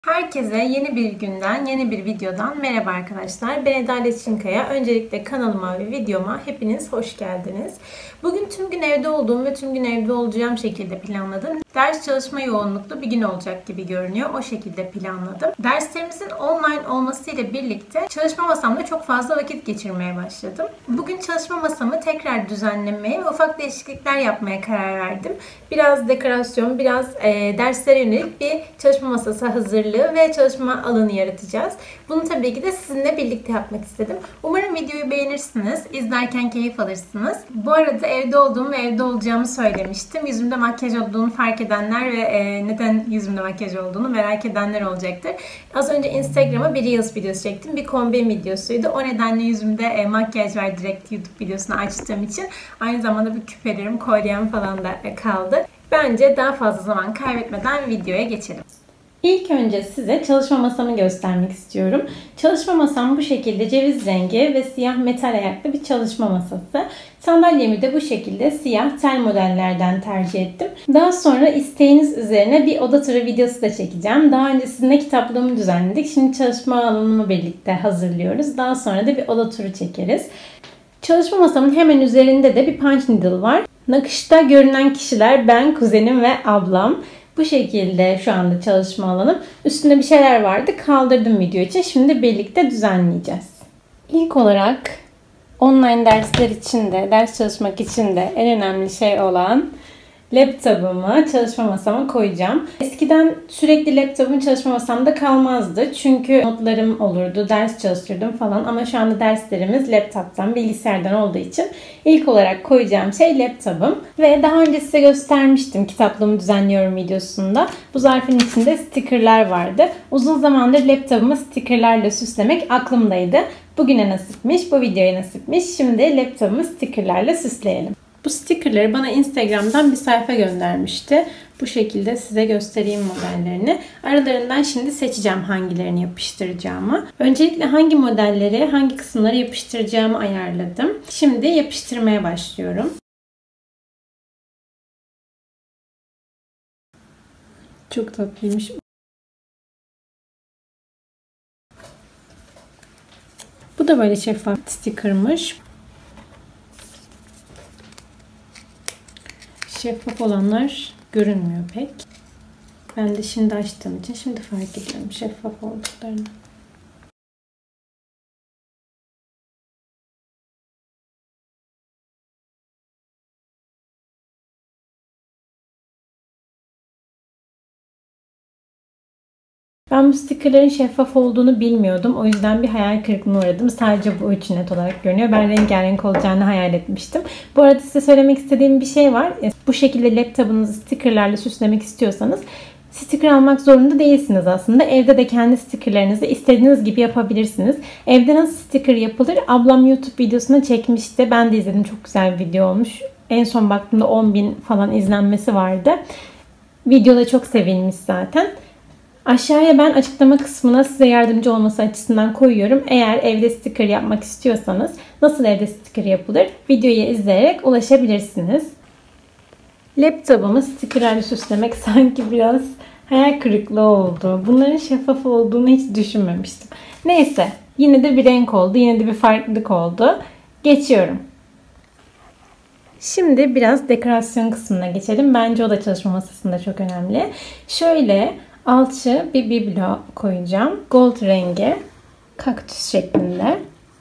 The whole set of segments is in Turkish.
Herkese yeni bir günden, yeni bir videodan merhaba arkadaşlar. Ben Adalet Çinkaya. Öncelikle kanalıma ve videoma hepiniz hoş geldiniz. Bugün tüm gün evde olduğum ve tüm gün evde olacağım şekilde planladım. Ders çalışma yoğunluklu bir gün olacak gibi görünüyor. O şekilde planladım. Derslerimizin online olmasıyla birlikte çalışma masamda çok fazla vakit geçirmeye başladım. Bugün çalışma masamı tekrar düzenlemeye ve ufak değişiklikler yapmaya karar verdim. Biraz dekorasyon, biraz derslere yönelik bir çalışma masası hazırlığı ve çalışma alanı yaratacağız. Bunu tabii ki de sizinle birlikte yapmak istedim. Umarım videoyu beğenirsiniz, izlerken keyif alırsınız. Bu arada evde olduğumu ve evde olacağımı söylemiştim. Yüzümde makyaj olduğunu fark edenler ve neden yüzümde makyaj olduğunu merak edenler olacaktır. Az önce Instagram'a bir Reels videosu çektim. Bir kombin videosuydu. O nedenle yüzümde makyaj var, direkt YouTube videosunu açtığım için. Aynı zamanda bir küpelerim, kolyem falan da kaldı. Bence daha fazla zaman kaybetmeden videoya geçelim. İlk önce size çalışma masamı göstermek istiyorum. Çalışma masam bu şekilde ceviz rengi ve siyah metal ayaklı bir çalışma masası. Sandalyemi de bu şekilde siyah tel modellerden tercih ettim. Daha sonra isteğiniz üzerine bir oda turu videosu da çekeceğim. Daha önce sizinle kitaplığımı düzenledik. Şimdi çalışma alanımı birlikte hazırlıyoruz. Daha sonra da bir oda turu çekeriz. Çalışma masamın hemen üzerinde de bir punch needle var. Nakışta görünen kişiler ben, kuzenim ve ablam. Bu şekilde şu anda çalışma alanım. Üstünde bir şeyler vardı. Kaldırdım video için. Şimdi birlikte düzenleyeceğiz. İlk olarak online dersler için de, ders çalışmak için de en önemli şey olan laptopumu çalışma masama koyacağım. Eskiden sürekli laptopum çalışma masamda kalmazdı. Çünkü notlarım olurdu, ders çalıştırdım falan. Ama şu anda derslerimiz laptoptan, bilgisayardan olduğu için ilk olarak koyacağım şey laptopum. Ve daha önce size göstermiştim kitaplığımı düzenliyorum videosunda. Bu zarfın içinde stickerlar vardı. Uzun zamandır laptopumu stickerlarla süslemek aklımdaydı. Bugüne nasipmiş, bu videoya nasipmiş. Şimdi laptopumu stickerlarla süsleyelim. Bu stickerları bana Instagram'dan bir sayfa göndermişti. Bu şekilde size göstereyim modellerini. Aralarından şimdi seçeceğim hangilerini yapıştıracağımı. Öncelikle hangi modelleri, hangi kısımları yapıştıracağımı ayarladım. Şimdi yapıştırmaya başlıyorum. Çok tatlıymış. Bu da böyle şeffaf stickermış. Şeffaf olanlar görünmüyor pek. Ben de şimdi açtığım için şimdi fark ediyorum şeffaf olduklarını. Ben bu stickerlerin şeffaf olduğunu bilmiyordum. O yüzden bir hayal kırıklığına uğradım. Sadece bu üç net olarak görünüyor. Ben rengarenk olacağını hayal etmiştim. Bu arada size söylemek istediğim bir şey var. Bu şekilde laptopunuzu stickerlerle süslemek istiyorsanız sticker almak zorunda değilsiniz aslında. Evde de kendi stickerlerinizi istediğiniz gibi yapabilirsiniz. Evde nasıl sticker yapılır? Ablam YouTube videosuna çekmişti. Ben de izledim. Çok güzel bir video olmuş. En son baktığımda 10.000 falan izlenmesi vardı. Videoda çok sevilmiş zaten. Aşağıya ben açıklama kısmına size yardımcı olması açısından koyuyorum. Eğer evde sticker yapmak istiyorsanız nasıl evde sticker yapılır videoyu izleyerek ulaşabilirsiniz. Laptopumu stickerlerle süslemek sanki biraz hayal kırıklığı oldu. Bunların şeffaf olduğunu hiç düşünmemiştim. Neyse, yine de bir renk oldu. Yine de bir farklılık oldu. Geçiyorum. Şimdi biraz dekorasyon kısmına geçelim. Bence o da çalışma masasında çok önemli. Şöyle alçı bir biblo koyacağım. Gold rengi. Kaktüs şeklinde.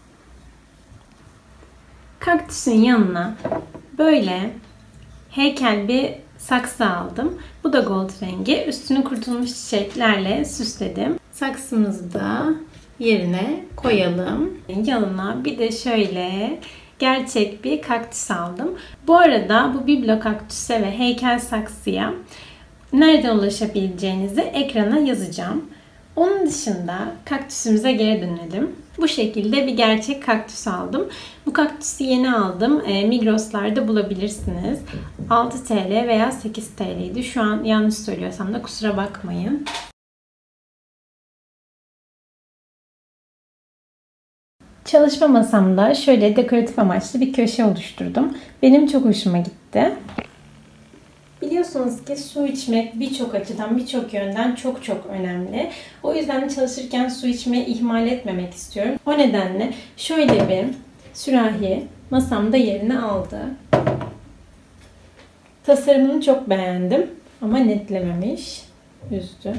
Kaktüsün yanına böyle heykel bir saksı aldım. Bu da gold rengi. Üstünü kurutulmuş çiçeklerle süsledim. Saksımızı da yerine koyalım. Yanına bir de şöyle gerçek bir kaktüs aldım. Bu arada bu biblo kaktüse ve heykel saksıya nereden ulaşabileceğinizi ekrana yazacağım. Onun dışında kaktüsümüze geri dönelim. Bu şekilde bir gerçek kaktüs aldım. Bu kaktüsü yeni aldım. Migros'larda bulabilirsiniz. 6 TL veya 8 TL'ydi. Şu an yanlış söylüyorsam da kusura bakmayın. Çalışma masamda şöyle dekoratif amaçlı bir köşe oluşturdum. Benim çok hoşuma gitti. Biliyorsunuz ki su içmek birçok açıdan, birçok yönden çok çok önemli. O yüzden çalışırken su içmeyi ihmal etmemek istiyorum. O nedenle şöyle bir sürahi masamda yerini aldı. Tasarımını çok beğendim ama netlememiş. Üzdü.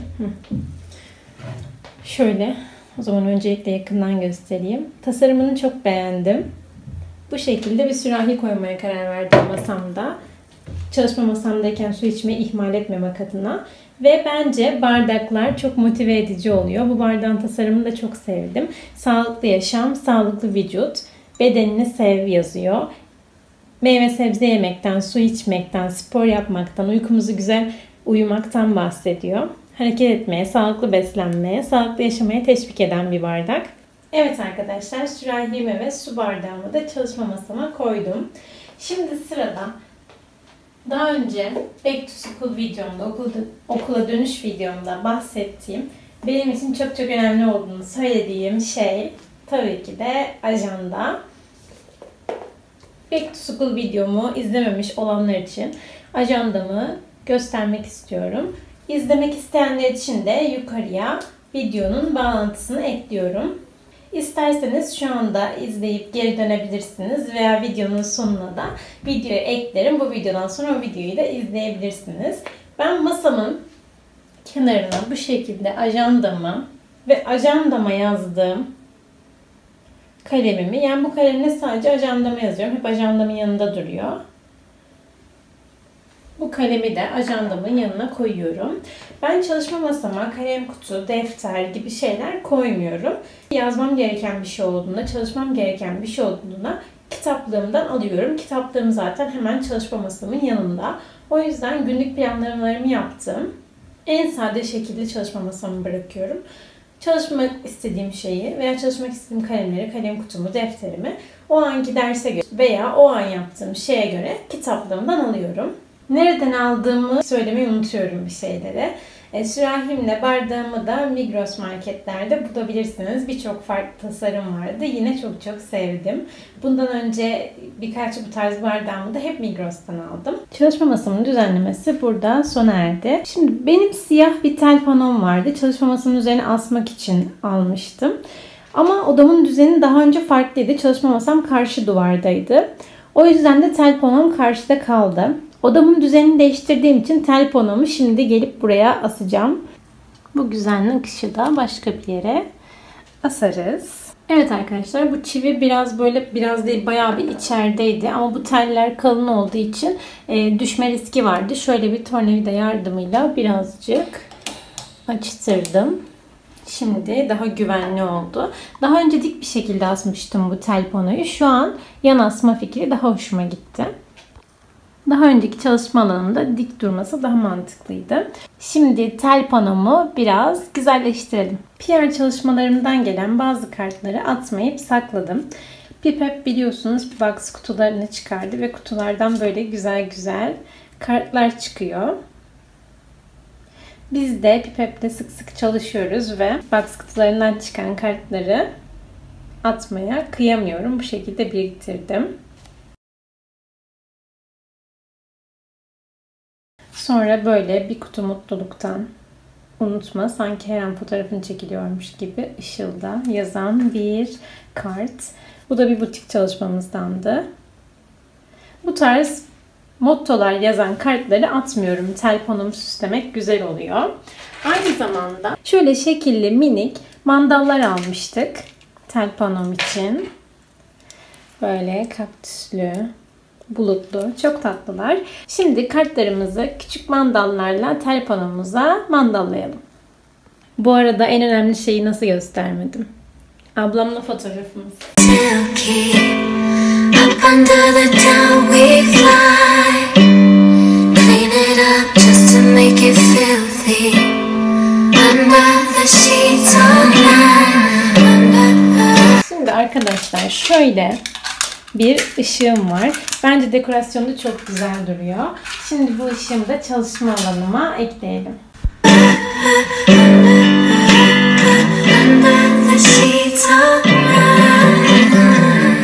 Şöyle, o zaman öncelikle yakından göstereyim. Tasarımını çok beğendim. Bu şekilde bir sürahi koymaya karar verdim masamda. Çalışma masamdayken su içmeyi ihmal etmemek adına. Ve bence bardaklar çok motive edici oluyor. Bu bardağın tasarımını da çok sevdim. Sağlıklı yaşam, sağlıklı vücut, bedenini sev yazıyor. Meyve sebze yemekten, su içmekten, spor yapmaktan, uykumuzu güzel uyumaktan bahsediyor. Hareket etmeye, sağlıklı beslenmeye, sağlıklı yaşamaya teşvik eden bir bardak. Evet arkadaşlar, sürahimi ve su bardağımı da çalışma masama koydum. Şimdi sırada daha önce Back to School videomda, okula dönüş videomda bahsettiğim, benim için çok çok önemli olduğunu söylediğim şey tabii ki de ajanda. Back to School videomu izlememiş olanlar için ajandamı göstermek istiyorum. İzlemek isteyenler için de yukarıya videonun bağlantısını ekliyorum. İsterseniz şu anda izleyip geri dönebilirsiniz veya videonun sonuna da videoyu eklerim. Bu videodan sonra o videoyu da izleyebilirsiniz. Ben masamın kenarına bu şekilde ajandamı ve ajandama yazdığım kalemimi, yani bu kalemle sadece ajandama yazıyorum. Hep ajandamın yanında duruyor. Bu kalemi de ajandamın yanına koyuyorum. Ben çalışma masama kalem kutu, defter gibi şeyler koymuyorum. Yazmam gereken bir şey olduğunda, çalışmam gereken bir şey olduğunda kitaplığımdan alıyorum. Kitaplığım zaten hemen çalışma masamın yanında. O yüzden günlük planlamalarımı yaptım. En sade şekilde çalışma masamı bırakıyorum. Çalışmak istediğim şeyi veya çalışmak istediğim kalemleri, kalem kutumu, defterimi o anki derse göre veya o an yaptığım şeye göre kitaplığımdan alıyorum. Nereden aldığımı söylemeyi unutuyorum bir şeyleri. Sürahimle bardağımı da Migros marketlerde bulabilirsiniz. Birçok farklı tasarım vardı. Yine çok çok sevdim. Bundan önce birkaç bu tarz bardağımı da hep Migros'tan aldım. Çalışma masamın düzenlemesi burada sona erdi. Şimdi benim siyah bir tel panom vardı. Çalışma masamın üzerine asmak için almıştım. Ama odamın düzeni daha önce farklıydı. Çalışma masam karşı duvardaydı. O yüzden de tel panom karşıda kaldı. Odamın düzenini değiştirdiğim için tel panomu şimdi gelip buraya asacağım. Bu güzel nakışı da başka bir yere asarız. Evet arkadaşlar, bu çivi biraz değil bayağı bir içerideydi ama bu teller kalın olduğu için düşme riski vardı. Şöyle bir tornavida yardımıyla birazcık açtırdım. Şimdi daha güvenli oldu. Daha önce dik bir şekilde asmıştım bu tel panoyu. Şu an yan asma fikri daha hoşuma gitti. Daha önceki çalışma alanında dik durması daha mantıklıydı. Şimdi tel panomu biraz güzelleştirelim. PR çalışmalarımdan gelen bazı kartları atmayıp sakladım. Pipep biliyorsunuz bir box kutularını çıkardı ve kutulardan böyle güzel güzel kartlar çıkıyor. Biz de Pipep'te sık sık çalışıyoruz ve box kutularından çıkan kartları atmaya kıyamıyorum. Bu şekilde biriktirdim. Sonra böyle bir kutu mutluluktan unutma, sanki her an fotoğrafını çekiliyormuş gibi ışılda yazan bir kart. Bu da bir butik çalışmamızdandı. Bu tarz mottolar yazan kartları atmıyorum. Tel panomu süslemek güzel oluyor. Aynı zamanda şöyle şekilli minik mandallar almıştık tel panom için. Böyle kaktüslü, bulutlu, çok tatlılar. Şimdi kartlarımızı küçük mandallarla tel panomuza mandallayalım. Bu arada en önemli şeyi nasıl göstermedim? Ablamla fotoğrafımız. Şimdi arkadaşlar şöyle bir ışığım var. Bence dekorasyonu çok güzel duruyor. Şimdi bu ışığımı da çalışma alanıma ekleyelim.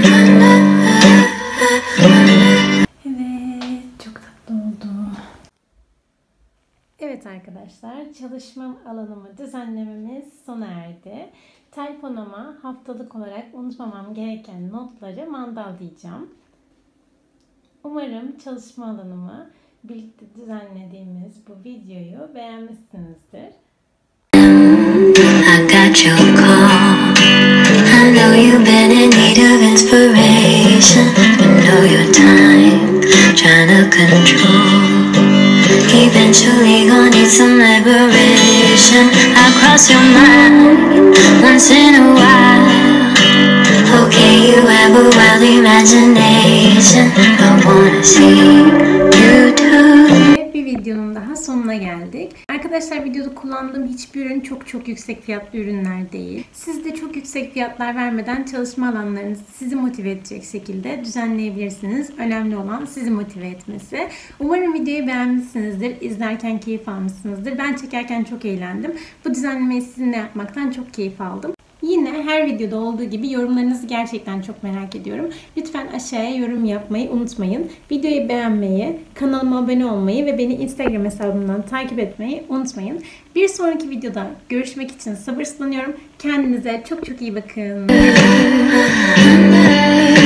Evet, çok tatlı oldu. arkadaşlar. Çalışma alanımı düzenlememiz sona erdi. Telefonuma haftalık olarak unutmamam gereken notları mandalayacağım. Umarım çalışma alanımı birlikte düzenlediğimiz bu videoyu beğenmişsinizdir. I got your call. I know you've been in need of inspiration. You know your time, trying to control. Eventually gonna need some liberation. I cross your mind once in a while. Okay, you have a wild imagination. I wanna see you too. Bir videonun daha sonuna geldik. Arkadaşlar videoda kullandığım hiçbir ürün çok yüksek fiyatlı ürünler değil. Siz de çok yüksek fiyatlar vermeden çalışma alanlarınızı sizi motive edecek şekilde düzenleyebilirsiniz. Önemli olan sizi motive etmesi. Umarım videoyu beğenmişsinizdir. İzlerken keyif almışsınızdır. Ben çekerken çok eğlendim. Bu düzenlemeyi sizinle yapmaktan çok keyif aldım. Yine her videoda olduğu gibi yorumlarınızı gerçekten çok merak ediyorum. Lütfen aşağıya yorum yapmayı unutmayın. Videoyu beğenmeyi, kanalıma abone olmayı ve beni Instagram hesabımdan takip etmeyi unutmayın. Bir sonraki videoda görüşmek için sabırsızlanıyorum. Kendinize çok iyi bakın.